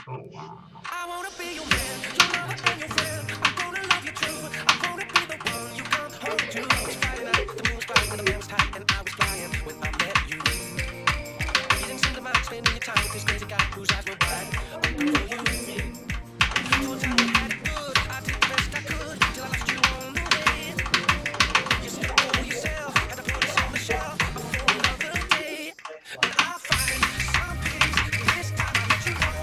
Oh wow. I wanna be your man, your lover and your friend. I'm gonna love you true. I'm gonna be the one you come home to. It was Friday night, the moon was bright and the band was tight, and I was flying when I met you. You didn't seem to mind spending your time with this crazy guy whose eyes were wide open for you. Full time we had it good. I did the best I could till I left you on the way. You said oh yourself, had to put us on the shelf for another day. And I find some peace this time. I let you know.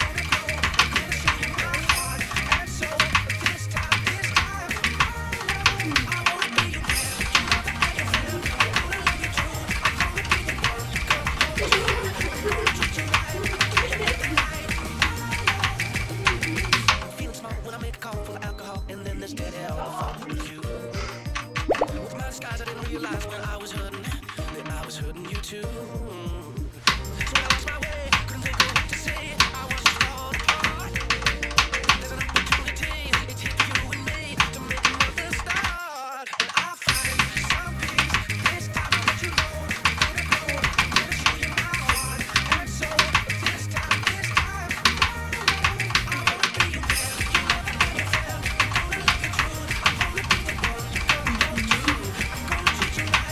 When I was hurting, that I was hurting you too. So I lost my way, couldn't think of what to say. I was just falling apart. There's an opportunity, it's hit you and me to make another start. And I find some peace this time. I let you know, I'm gonna show you my heart. And so this time, I wanna be your man, your lover and your friend. I'm gonna love you true. I'm gonna be the one you come home to. I'm gonna treat you right.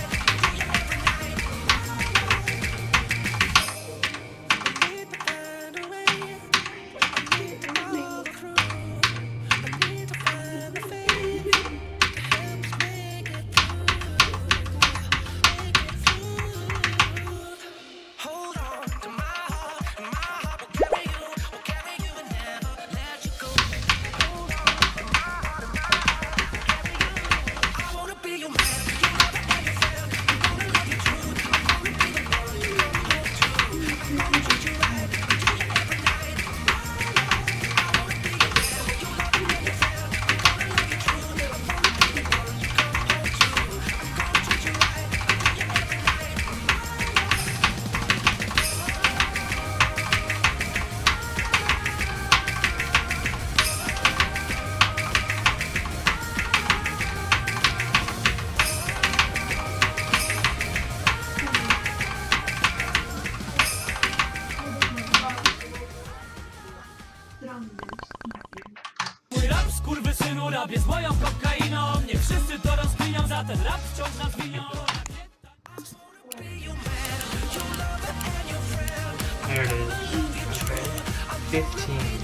Mój rap skurwysynu rap jest moją kokainą. Niech wszyscy to rozkminią, za ten rap wciąż nas winią. There it is. 15.